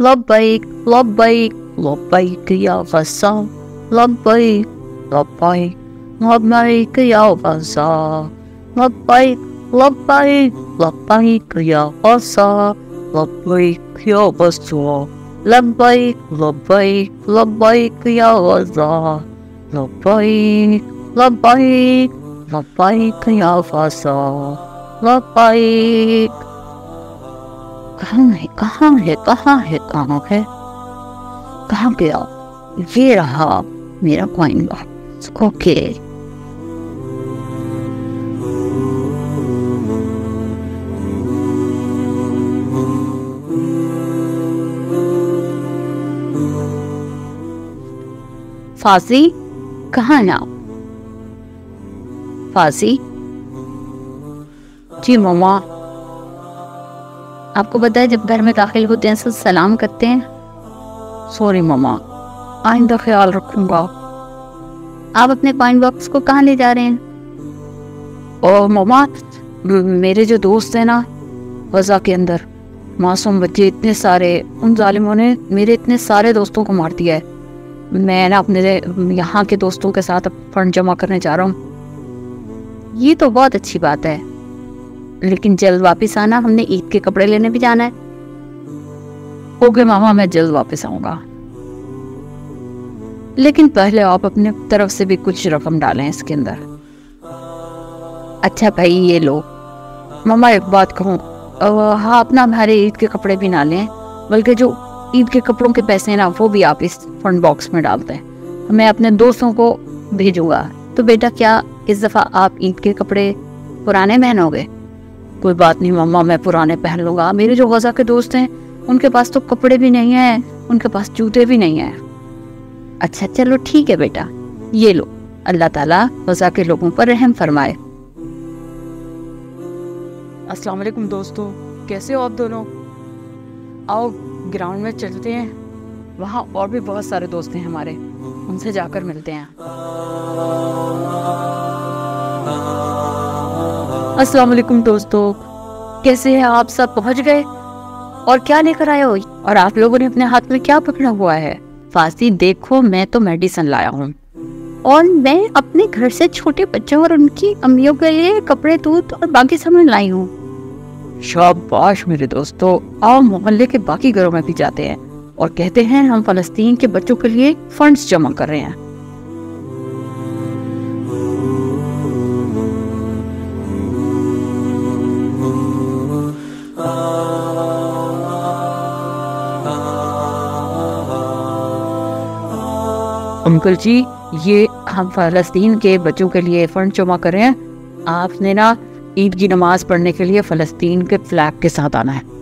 لبیک لبیک لبیک یا غصہ، لبیک لبیک لبیک یا غصہ، لبیک لبیک لبیک یا غصہ، لبیک یا غصہ، لبیک لبیک لبیک یا غصہ، لبیک لبیک لبیک یا غصہ، لبیک۔ کہاں ہے کہاں ہے کہاں ہے کہاں ہے کہاں گیا؟ یہ رہا میرا کوائن باکس۔ اوکے، فاضی کہاں ہے آپ؟ فاضی؟ جی ماما، آپ کو پتہ ہے جب گھر میں داخل ہوتے ہیں تو سلام کرتے ہیں۔ سوری ماما، آئندہ خیال رکھوں گا۔ آپ اپنے کوائن باکس کو کہاں لے جا رہے ہیں؟ او ماما، میرے جو دوست ہیں نا غزہ کے اندر، معصوم بچے اتنے سارے، ان ظالموں نے میرے اتنے سارے دوستوں کو مار دیا ہے۔ میں نا اپنے یہاں کے دوستوں کے ساتھ فنڈ جمع کرنے جا رہا ہوں۔ یہ تو بہت اچھی بات ہے، لیکن جلد واپس آنا، ہم نے عید کے کپڑے لینے بھی جانا ہے۔ اوکے ماما، میں جلد واپس آؤں گا، لیکن پہلے آپ اپنے طرف سے بھی کچھ رقم ڈالیں اس کے اندر۔ اچھا بھائی، یہ لو۔ ماما ایک بات کہوں، ہاں اپنا ہمارے عید کے کپڑے بھی نہ لیں، بلکہ جو عید کے کپڑوں کے پیسے ہیں نا وہ بھی آپ اس فنڈ باکس میں ڈال دیں، میں اپنے دوستوں کو بھیجوں گا۔ تو بیٹا کیا اس دفعہ آپ عید کے کپڑے پرانے پہنو گے؟ کوئی بات نہیں ماما، میں پرانے پہن لوں گا۔ میرے جو غزہ کے دوست ہیں ان کے پاس تو کپڑے بھی نہیں ہیں، ان کے پاس جوتے بھی نہیں ہیں۔ اچھا چلو ٹھیک ہے بیٹا، یہ لو، اللہ تعالیٰ غزہ کے لوگوں پر رحم فرمائے۔ السلام علیکم دوستو، کیسے ہو آپ دونوں؟ آؤ گراؤنڈ میں چلتے ہیں، وہاں اور بھی بہت سارے دوست ہیں ہمارے، ان سے جا کر ملتے ہیں۔ السلام علیکم دوستو، کیسے ہیں آپ سب؟ پہنچ گئے؟ اور کیا لے کر آئے ہو؟ اور آپ لوگوں نے اپنے ہاتھ میں کیا پکڑا ہوا ہے؟ فاضی دیکھو، میں تو میڈیسن لایا ہوں، اور میں اپنے گھر سے چھوٹے بچوں اور ان کی امیوں کے لیے کپڑے، دودھ اور باقی سامان لائی ہوں۔ شاباش میرے دوستو، آؤ محلے کے باقی گھروں میں بھی جاتے ہیں اور کہتے ہیں ہم فلسطین کے بچوں کے لیے فنڈز جمع کر رہے ہیں۔ انکل جی، یہ ہم فلسطین کے بچوں کے لیے فنڈ جمع کر رہے ہیں، آپ نے نا عید کی نماز پڑھنے کے لیے فلسطین کے فلیگ کے ساتھ آنا ہے۔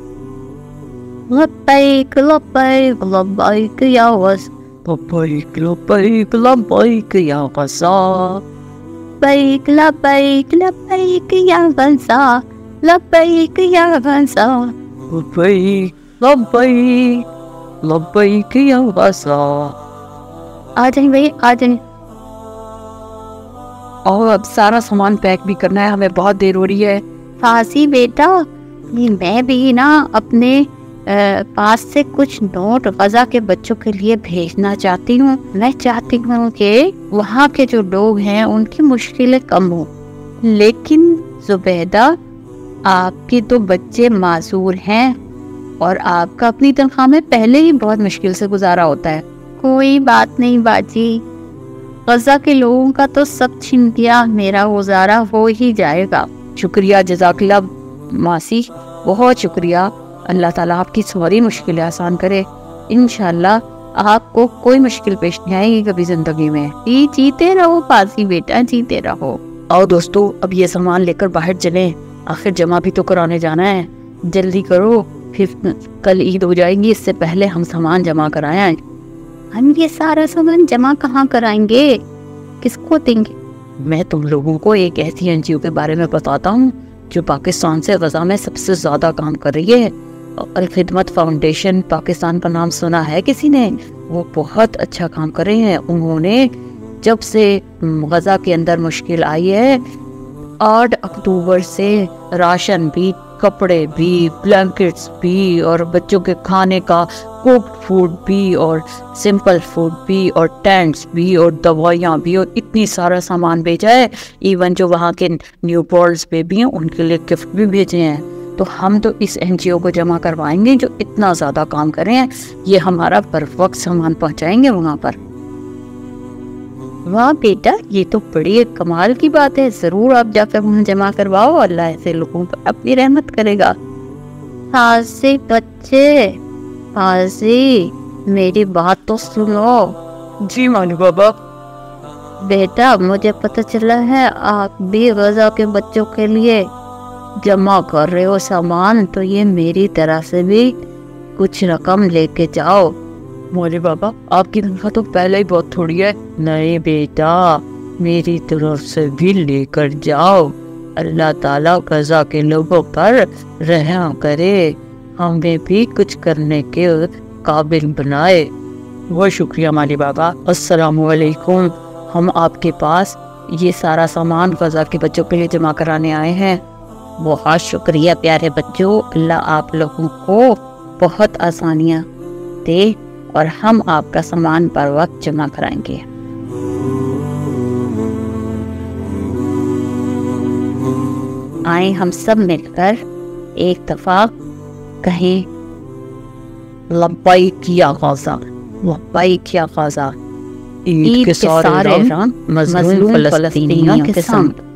لبیک لبیک لبیک یا غصہ، لبیک لبیک لبیک یا غصہ، لبیک لبیک لبیک یا غصہ، لبیک یا غصہ، لبیک لبیک لبیک یا غصہ۔ آ جائیں بھائی، آ جائیں۔ اور اب سارا سامان پیک بھی کرنا ہے، ہمیں بہت دیر ہو رہی ہے۔ فاضی بیٹا، میں بھی نا اپنے پاس سے کچھ نوٹ غزہ کے بچوں کے لیے بھیجنا چاہتی ہوں۔ میں چاہتی ہوں کہ وہاں کے جو لوگ ہیں ان کی مشکلیں کم ہوں، لیکن زبیدہ آپ کے تو بچے معذور ہیں اور آپ کا اپنی تنخواہ میں پہلے ہی بہت مشکل سے گزارا ہوتا ہے۔ کوئی بات نہیں باجی، غزہ کے لوگوں کا تو سب چھن گیا، میرا گزارا ہو ہی جائے گا۔ شکریہ، جزاک اللہ ماسی، بہت شکریہ۔ اللہ تعالیٰ آپ کی ساری مشکلیں آسان کرے، انشاءاللہ آپ کو کوئی مشکل پیش نہیں آئے گی کبھی زندگی میں۔ جیتے رہو فاضی بیٹا، جیتے رہو۔ آؤ دوستو، اب یہ سامان لے کر باہر چلیں، آخر جمع بھی تو کرانے جانا ہے، جلدی کرو، پھر کل عید ہو جائے گی، اس سے پہلے ہم سامان جمع کرائیں۔ ہم یہ سارا سامان جمع کہاں کرائیں گے؟ کس کو دیں گے؟ میں تم لوگوں کو ایک ایسی این جی او کے بارے میں بتاتا ہوں جو پاکستان سے غزہ میں سب سے زیادہ کام کر رہی ہے، الخدمت فاؤنڈیشن، پاکستان کا نام سنا ہے کسی نے؟ وہ بہت اچھا کام کر رہے ہیں۔ انہوں نے جب سے غزہ کے اندر مشکل آئی ہے 8 اکتوبر سے راشن بھی کپڑے بھی، بلینکٹس بھی، اور بچوں کے کھانے کا کوکڈ فوڈ بھی، اور سمپل فوڈ بھی، اور ٹینٹس بھی، اور دوائیاں بھی، اور اتنی سارا سامان بھیجا ہے. ایون جو وہاں کے نیو بورنز بیبی ہیں ان کے لیے گفٹ بھی بھیجے ہیں. تو ہم تو اس این جی او کو جمع کروائیں گے جو اتنا زیادہ کام کر رہے ہیں. یہ ہمارا پر وقت سامان پہنچائیں گے وہاں پر. واہ بیٹا، یہ تو بڑی ایک کمال کی بات ہے. ضرور آپ جا کر وہاں جمع کرواؤ، اللہ ایسے لوگوں پر اپنی رحمت کرے گا. حاضی بچے، حاضی میری بات تو سنو. جی مانی بابا. بیٹا مجھے پتہ چلا ہے آپ بھی غزہ کے بچوں کے لیے جمع کر رہے ہو سامان، تو یہ میری طرح سے بھی کچھ رقم لے کے جاؤ. مولوی بابا آپ کی تنخواہ تو پہلے ہی بہت تھوڑی ہے. نہیں بیٹا، میری طرف سے بھی لے کر جاؤ. اللہ تعالیٰ غزہ کے لوگوں پر رحم کرے، ہمیں بھی کچھ کرنے کے قابل بنائے. بہت شکریہ مولوی بابا. السلام علیکم. ہم آپ کے پاس یہ سارا سامان غزہ کے بچوں کے لیے جمع کرانے آئے ہیں. بہت شکریہ پیارے بچوں. اللہ آپ لوگوں کو بہت آسانیاں دے اور ہم آپ کا سامان پر وقت جمع کرائیں گے. آئیں ہم سب مل کر ایک دفعہ کہیں لبیک یا غزہ، لبیک یا غزہ. عید کے سارے رنگ مظلوم فلسطینیوں کے سنگ.